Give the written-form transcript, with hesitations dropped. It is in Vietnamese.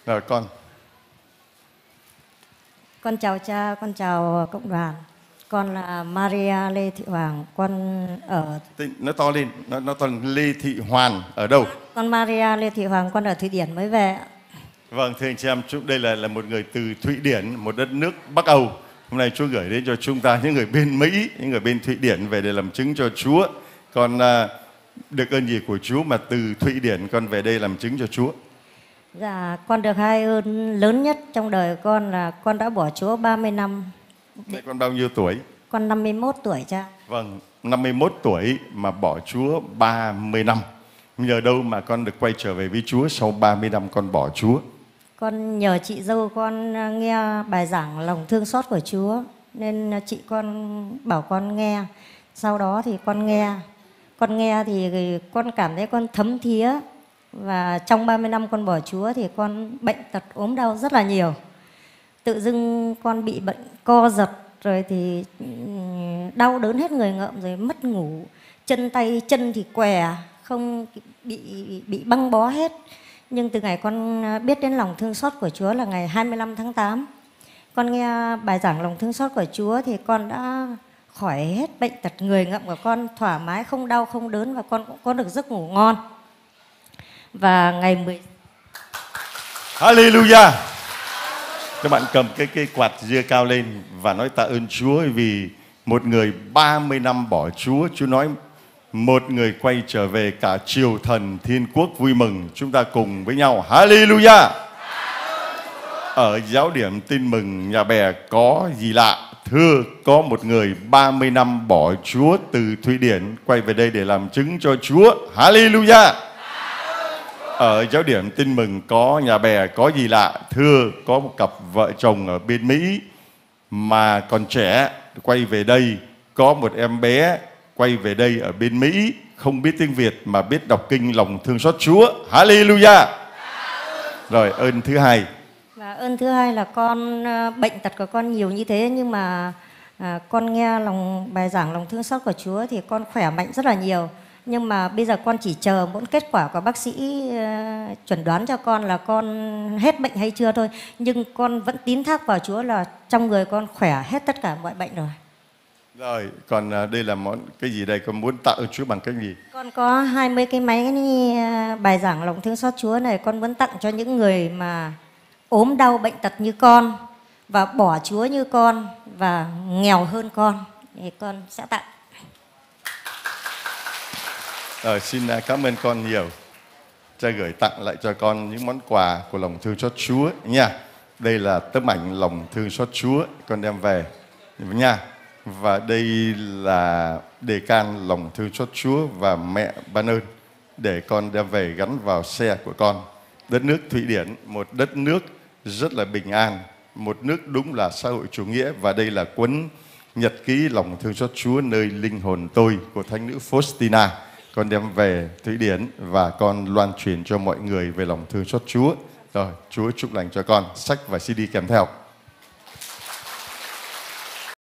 Rồi con. Con chào cha, con chào cộng đoàn. Con là Maria Lê Thị Hoàng, con ở... Nó to lên, nó to Lê Thị Hoàn ở đâu? Con Maria Lê Thị Hoàng, con ở Thụy Điển mới về. Vâng, thưa anh chị em, đây là một người từ Thụy Điển, một đất nước Bắc Âu. Hôm nay Chúa gửi đến cho chúng ta những người bên Mỹ, những người bên Thụy Điển về để làm chứng cho Chúa. Con được ơn gì của Chúa mà từ Thụy Điển con về đây làm chứng cho Chúa? Dạ, con được hai ơn lớn nhất trong đời con là con đã bỏ Chúa 30 năm. Vậy con bao nhiêu tuổi? Con 51 tuổi cha. Vâng, 51 tuổi mà bỏ Chúa 30 năm. Nhờ đâu mà con được quay trở về với Chúa sau 30 năm con bỏ Chúa? Con nhờ chị dâu con nghe bài giảng lòng thương xót của Chúa, nên chị con bảo con nghe. Sau đó thì con nghe thì con cảm thấy con thấm thía. Và trong 30 năm con bỏ Chúa thì con bệnh tật ốm đau rất là nhiều. Tự dưng con bị bệnh co giật, rồi thì đau đớn hết người ngợm, rồi mất ngủ, chân thì què, không bị băng bó hết. Nhưng từ ngày con biết đến lòng thương xót của Chúa là ngày 25 tháng 8, con nghe bài giảng lòng thương xót của Chúa thì con đã khỏi hết bệnh tật, người ngợm của con thoải mái, không đau không đớn, và con cũng có được giấc ngủ ngon. Và ngày 10... Hallelujah! Các bạn cầm cái quạt dưa cao lên và nói tạ ơn Chúa vì một người 30 năm bỏ Chúa. Chúa nói một người quay trở về, cả triều thần thiên quốc vui mừng. Chúng ta cùng với nhau Hallelujah! Ở giáo điểm tin mừng Nhà Bè có gì lạ? Thưa, có một người 30 năm bỏ Chúa từ Thụy Điển quay về đây để làm chứng cho Chúa. Hallelujah! Ở giáo điểm tin mừng có Nhà Bè có gì lạ? Thưa, có một cặp vợ chồng ở bên Mỹ mà còn trẻ quay về đây. Có một em bé quay về đây ở bên Mỹ, không biết tiếng Việt mà biết đọc kinh lòng thương xót Chúa. Hallelujah! Rồi, ơn thứ hai. Và ơn thứ hai là con bệnh tật của con nhiều như thế, nhưng mà con nghe bài giảng lòng thương xót của Chúa thì con khỏe mạnh rất là nhiều. Nhưng mà bây giờ con chỉ chờ mỗi kết quả của bác sĩ chuẩn đoán cho con là con hết bệnh hay chưa thôi. Nhưng con vẫn tín thác vào Chúa là trong người con khỏe hết tất cả mọi bệnh rồi. Rồi, còn đây là cái gì đây? Con muốn tạ ơn Chúa bằng cái gì? Con có 20 cái máy bài giảng lòng thương xót Chúa này, con muốn tặng cho những người mà ốm đau bệnh tật như con, và bỏ Chúa như con, và nghèo hơn con, thì con sẽ tặng. Rồi, xin cảm ơn con nhiều. Cha gửi tặng lại cho con những món quà của lòng thương xót Chúa nha. Đây là tấm ảnh lòng thương xót Chúa, con đem về nha. Và đây là đề can lòng thương xót Chúa và mẹ ban ơn, để con đem về gắn vào xe của con. Đất nước Thụy Điển, một đất nước rất là bình an, một nước đúng là xã hội chủ nghĩa. Và đây là cuốn nhật ký lòng thương xót Chúa nơi linh hồn tôi của thánh nữ Faustina. Con đem về Thụy Điển và con loan truyền cho mọi người về lòng thương xót Chúa. Rồi, Chúa chúc lành cho con. Sách và CD kèm theo.